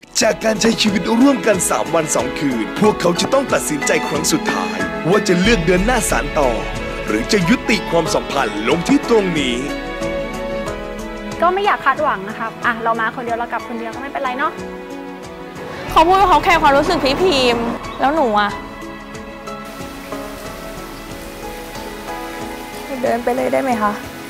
จากการใช้ชีวิตร่วมกัน3 วัน 2 คืนพวกเขาจะต้องตัดสินใจครั้งสุดท้ายว่าจะเลือกเดินหน้าสานต่อหรือจะยุติความสัมพันธ์ลงที่ตรงนี้ก็ไม่อยากคาดหวังนะครับเรามาคนเดียวเรากลับคนเดียวก็ไม่เป็นไรเนาะเขาพูดว่าเขาแคร์ความรู้สึกพี่พิมพ์แล้วหนูเดินไปเลยได้ไหมคะ